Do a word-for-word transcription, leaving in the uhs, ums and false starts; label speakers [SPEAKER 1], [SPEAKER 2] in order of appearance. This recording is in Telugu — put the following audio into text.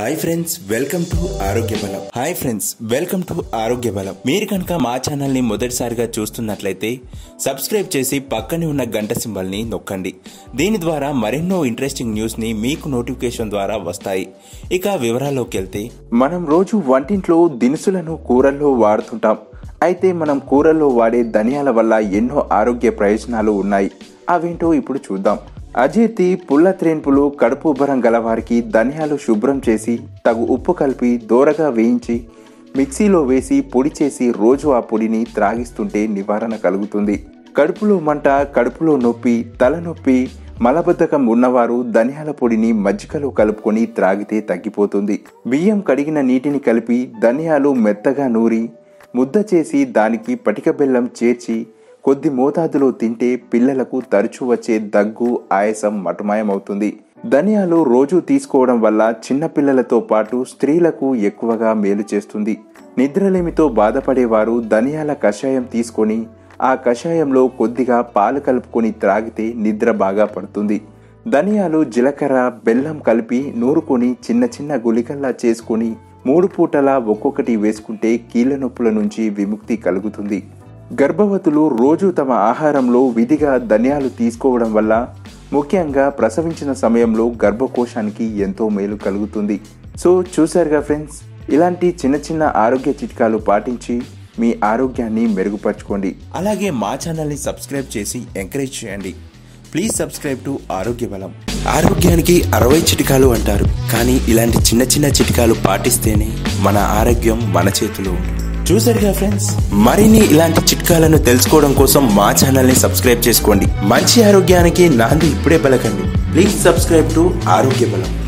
[SPEAKER 1] హాయ్ ఫ్రెండ్స్, వెల్కమ్ టు ఆరోగ్య బలం. హాయ్ ఫ్రెండ్స్, వెల్కమ్ టు ఆరోగ్య బలం. మీరు కనుక మా ఛానల్ ని మొదటిసారిగా చూస్తున్నట్లయితే సబ్స్క్రైబ్ చేసి పక్కనే ఉన్న గంట సింబల్ ని నొక్కండి. దీని ద్వారా మరెన్నో ఇంట్రెస్టింగ్ న్యూస్ ని మీకు నోటిఫికేషన్ ద్వారా వస్తాయి. ఇక వివరాల్లోకి వెళ్తే, మనం రోజు వంటింట్లో దినుసులను కూరల్లో వాడుతుంటాం. అయితే మనం కూరల్లో వాడే ధనియాల వల్ల ఎన్నో ఆరోగ్య ప్రయోజనాలు ఉన్నాయి. అవేంటో ఇప్పుడు చూద్దాం. అజీర్తి, పుల్ల త్రేన్పులు, కడుపు ఉబ్బరం గలవారికి ధనియాలు శుభ్రం చేసి తగు ఉప్పు కలిపి దోరగా వేయించి మిక్సీలో వేసి పొడి చేసి రోజు ఆ పొడిని త్రాగిస్తుంటే నివారణ కలుగుతుంది. కడుపులో మంట, కడుపులో నొప్పి, తలనొప్పి, మలబద్ధకం ఉన్నవారు ధనియాల పొడిని మజ్జిగలో కలుపుకొని త్రాగితే తగ్గిపోతుంది. బియ్యం కడిగిన నీటిని కలిపి ధనియాలు మెత్తగా నూరి ముద్ద చేసి దానికి పటిక బెల్లం చేర్చి కొద్ది మోతాదులో తింటే పిల్లలకు తరచూ వచ్చే దగ్గు, ఆయాసం మటుమాయమవుతుంది. ధనియాలు రోజు తీసుకోవడం వల్ల చిన్న పిల్లలతో పాటు స్త్రీలకు ఎక్కువగా మేలు చేస్తుంది. నిద్రలేమితో బాధపడేవారు ధనియాల కషాయం తీసుకొని ఆ కషాయంలో కొద్దిగా పాలు కలుపుకొని త్రాగితే నిద్ర బాగా పడుతుంది. ధనియాలు, జీలకర్ర, బెల్లం కలిపి నూరుకొని చిన్న చిన్న గుళికల్లా చేసుకొని మూడు పూటలా ఒక్కొక్కటి వేసుకుంటే కీళ్ళ నొప్పుల నుంచి విముక్తి కలుగుతుంది. గర్భవతులు రోజు తమ ఆహారంలో విధిగా ధనియాలు తీసుకోవడం వల్ల ముఖ్యంగా ప్రసవించిన సమయంలో గర్భకోశానికి ఎంతో మేలు కలుగుతుంది. సో చూసారుగా ఫ్రెండ్స్, ఇలాంటి చిన్న చిన్న ఆరోగ్య చిట్కాలు పాటించి మీ ఆరోగ్యాన్ని మెరుగుపరచుకోండి. అలాగే మా ఛానల్ని సబ్స్క్రైబ్ చేసి ఎంకరేజ్ చేయండి. ప్లీజ్ సబ్స్క్రైబ్ టు ఆరోగ్య బలం. ఆరోగ్యానికి అరవై చిట్కాలు అంటారు, కానీ ఇలాంటి చిన్న చిన్న చిట్కాలు పాటిస్తేనే మన ఆరోగ్యం మన చేతిలో ఉంటుంది. చూసారుగా ఫ్రెండ్స్, మరిన్ని ఇలాంటి చిట్కాలను తెలుసుకోవడం కోసం మా ఛానల్ ని సబ్స్క్రైబ్ చేసుకోండి. మంచి ఆరోగ్యానికి నాంది ఇప్పుడే పలకండి. ప్లీజ్ సబ్స్క్రైబ్ టు ఆరోగ్య బలం.